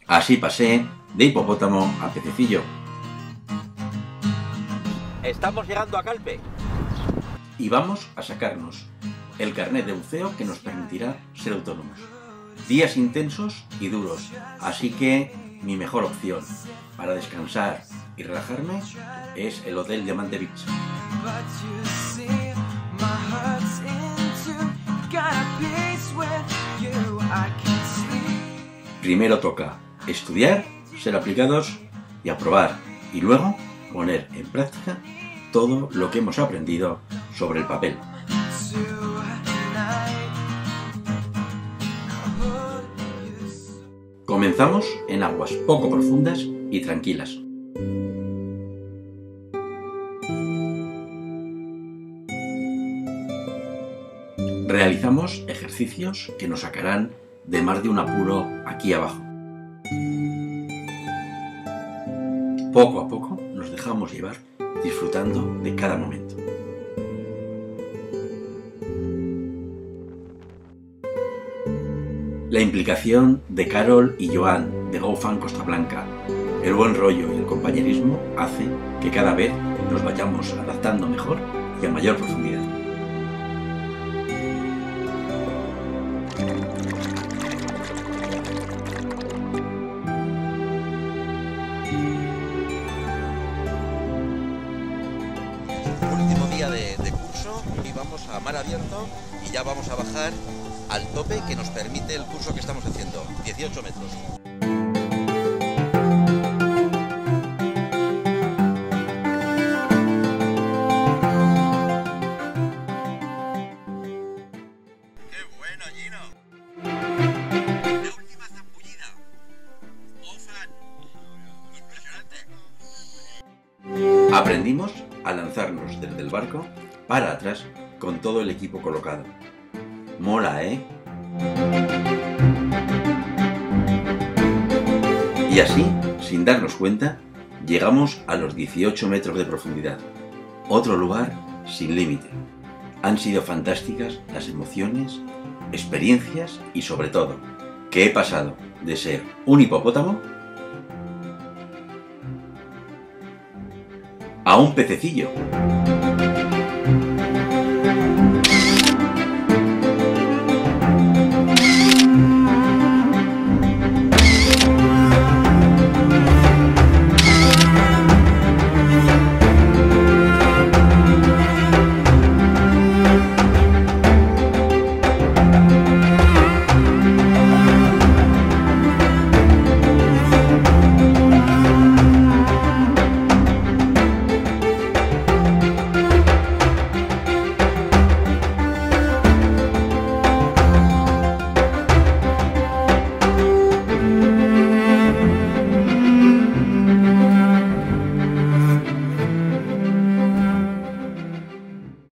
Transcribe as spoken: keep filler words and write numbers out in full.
Así pasé de hipopótamo a pececillo. Estamos llegando a Calpe. Y vamos a sacarnos el carnet de buceo que nos permitirá ser autónomos. Días intensos y duros, así que mi mejor opción para descansar y relajarme es el Hotel Diamante Beach. Primero toca estudiar, ser aplicados y aprobar, y luego poner en práctica todo lo que hemos aprendido sobre el papel. Comenzamos en aguas poco profundas y tranquilas. Realizamos ejercicios que nos sacarán de más de un apuro aquí abajo. Poco a poco nos dejamos llevar disfrutando de cada momento. La implicación de Carol y Joan de GoFan Costa Blanca, el buen rollo y el compañerismo hace que cada vez nos vayamos adaptando mejor y a mayor profundidad. Último día de, de curso y vamos a mar abierto y ya vamos a bajar al tope que nos permite el curso que estamos haciendo, dieciocho metros. ¡Qué bueno, Gino! La última zambullida. ¡Ofan! ¡Impresionante! Aprendimos a lanzarnos desde el barco para atrás con todo el equipo colocado. Mola, ¿eh? Y así, sin darnos cuenta, llegamos a los dieciocho metros de profundidad. Otro lugar sin límite. Han sido fantásticas las emociones, experiencias y sobre todo, que he pasado de ser un hipopótamo a un pececillo.